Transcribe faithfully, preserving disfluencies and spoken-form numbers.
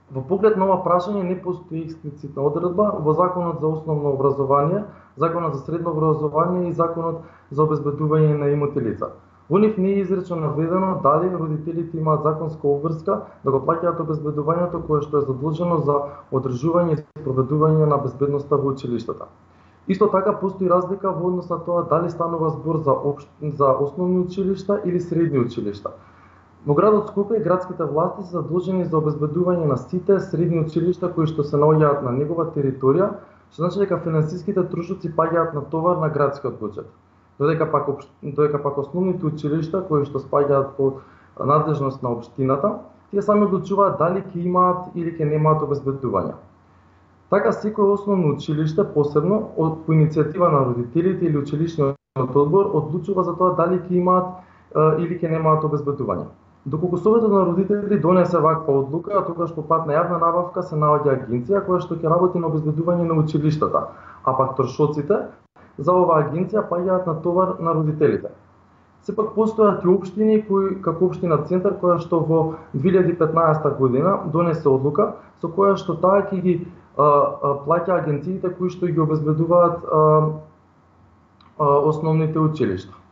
Во поглед на ова прашање не постои експлицитна одредба во Законот за основно образование, Законот за средно образование и Законот за обезбедување на имоти лица. Во нив не е изречно наведено дали родителите имаат законска обврска да го плаќаат обезбедувањето кое што е задолжено за одржување и спроведување на безбедноста во училиштата. Исто така постои разлика во однос на тоа дали станува збор за, обш... за основни училишта или средни училишта. Во градот Скопје градските власти се задолжени за обезбедување на сите средни училишта кои што се наоѓаат на негова територија, што значи дека финансиските трошоци паѓаат на товар на градскиот буџет. Додека пак обш... додека пак основните училишта кои што спаѓаат под надлежност на општината, тие сами одлучуваат дали ќе имаат или ќе немаат обезбедување. Така секое основно училиште, посебно од по иницијатива на родителите или училишниот одбор, одлучува за тоа дали ќе имаат е, или ќе немаат обезбедување. Доколку Советот на родители донесе ваква одлука, тогаш по пат на јавна набавка се наоѓа агенција која што ќе работи на обезбедување на училиштата, а пак трошоците за оваа агенција паѓаат на товар на родителите. Сепак постојат и општини кои како општина Центар која што во две илјади и петнаесетта година донесе одлука со која што таа ќе ги а, а, плаќа агенциите кои што ги обезбедуваат а, а, основните училишта.